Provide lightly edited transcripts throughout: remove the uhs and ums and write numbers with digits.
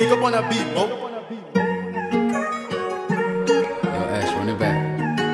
Pick up on that beat, bro. Yo, Ash, run it back.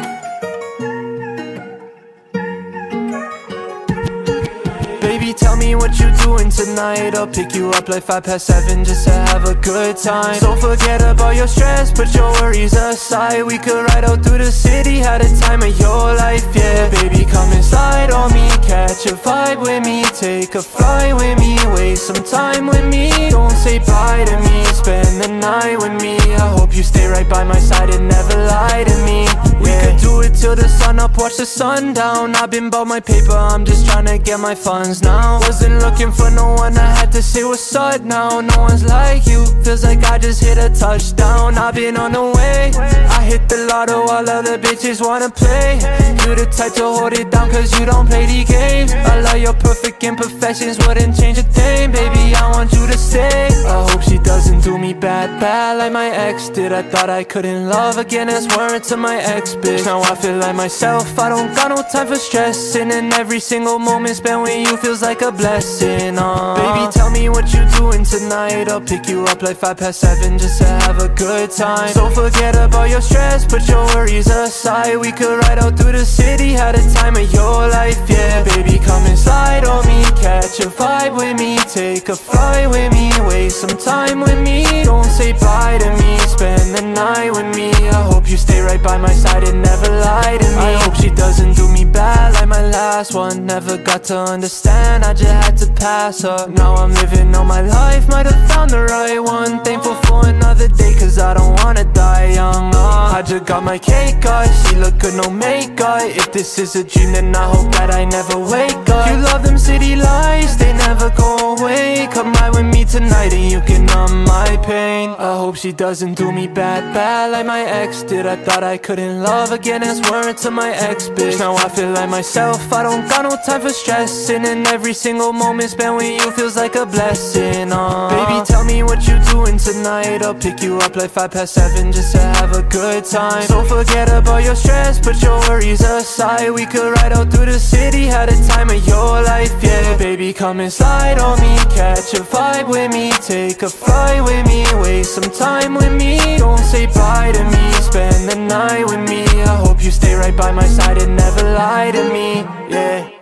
Baby, tell me what you doing tonight. I'll pick you up like 7:05 just to have a good time. So forget about your stress, put your worries aside. We could ride out through the city, had a time of your life, yeah. Baby, come and slide on me, catch a vibe with me, take a flight with me, waste some time with me. Don't say bye to me, spend the night with me. I hope you stay right by my side and never lie to me. We could do it till the sun up, watch the sun down. I've been about my paper, I'm just trying to get my funds now. Wasn't looking for no one, I had to say what's up now. No one's like you, feels like I just hit a touchdown. I've been on the way, I hit the lotto while other bitches wanna play. You the type to hold it down cause you don't play these games. I love your perfect imperfections, wouldn't change a thing. Baby, I want you to stay. I hope she doesn't do me bad, bad like my ex did. I thought I couldn't love again, that's word to my ex bitch. Now I feel like myself, I don't got no time for stressing. And every single moment spent with you feels like a blessing. Baby, tell me what you doing tonight. I'll pick you up like 7:05 just to have a good time. So forget about your stress, put your worries aside. We could ride out through the city, had a time of your life, yeah. Baby, come and slide on me, catch a vibe with me, take a flight with me, waste some time with me. Don't say bye to me, spend the night with me. I hope you stay right by my side and never lie to me. I hope she doesn't do me bad like my last one. Never got to understand, I just had to pass her. Now I'm living all my life, might have found the right one. Thankful for another day cause I don't wanna die young. I just got my cake cut, she look good, no makeup. If this is a dream then I hope that I never wake up. You love them city lights, they never go away. Come ride with me tonight and you can numb my pain. I hope she doesn't do me bad, bad like my ex did. I thought I couldn't love again, that's word to my ex bitch. Now I feel like myself, I don't got no time for stressing. And every single moment spent with you feels like a blessing. Baby, tell me what you doing tonight. I'll pick you up like 7:05 just to have a good time. So forget about your stress, put your worries aside. We could ride out through the city, had a time of your life, yeah. Baby, come and slide on me, catch a vibe with me, take a flight with me, waste some time with me. Don't say bye to me, spend the night with me. I hope you stay right by my side and never lie to me, yeah.